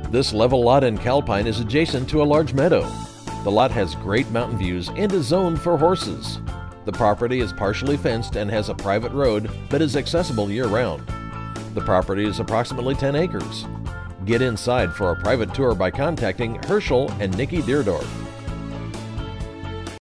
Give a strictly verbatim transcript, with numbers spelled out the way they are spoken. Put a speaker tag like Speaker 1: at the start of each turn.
Speaker 1: This level lot in Calpine is adjacent to a large meadow. The lot has great mountain views and is zoned for horses. The property is partially fenced and has a private road, but is accessible year-round. The property is approximately ten acres. Get inside for a private tour by contacting Herschel and Nicki Deardorff.